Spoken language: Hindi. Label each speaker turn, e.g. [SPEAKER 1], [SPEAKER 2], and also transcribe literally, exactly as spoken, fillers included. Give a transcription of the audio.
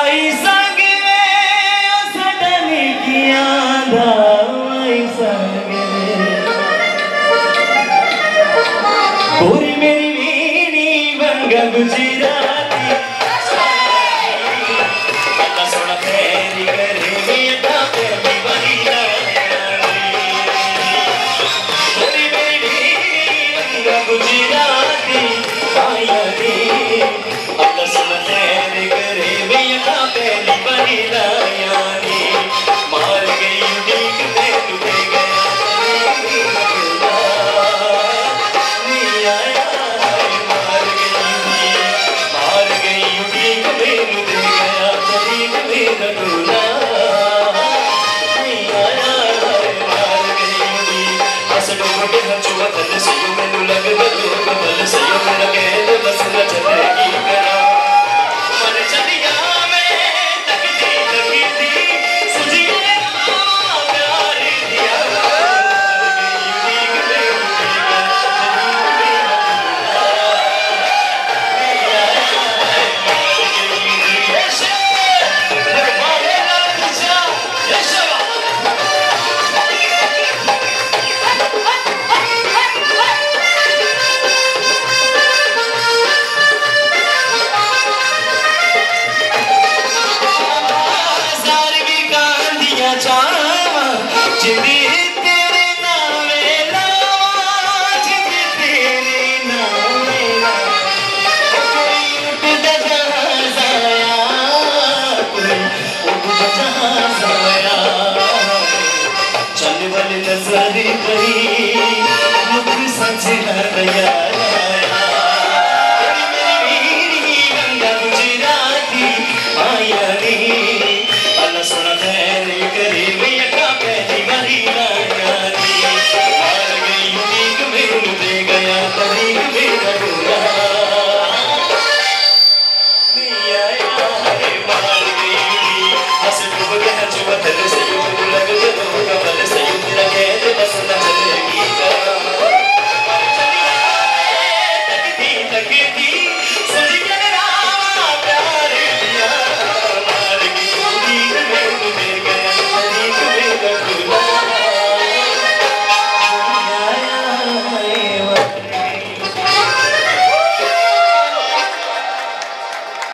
[SPEAKER 1] आई संग में सडन किया दा आई संग पूरी मेरी वीणी बंगा गुजराती अल्लाह सोना तेरी करे बेटा तेरी बहिना पूरी मेरी वीणी बंगा गुजराती आया रे अल्लाह सोना तेरी करे बेटा तेरी बहिना यानी मार गई उड़ीक में टूटे गया I said,